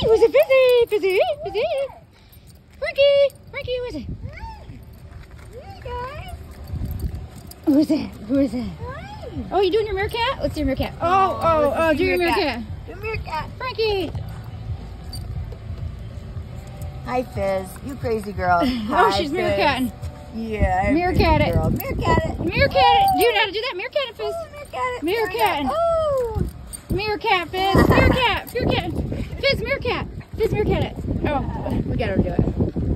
who's it? Fizzy, Fizzy, Fizzy. Frankie, Frankie, who is it? Hey guys. Who is it? Who is it? Hi. Oh, you doing your meerkat? Let's do your meerkat. Oh, do your meerkat. Do meerkat. Frankie. Hi, Fizz. You crazy girl. Oh, she's meerkatting. Yeah. Meerkat it. Girl. Meerkat it. Meerkat it. Do you know how to do that? Meerkat it, Fizz. Oh, meerkat it. Meerkatting. Oh. Meerkat, Fizz. Meerkat. Meerkat. Fizz, meerkat. Fizz, meerkat it. Oh, we got her to do it.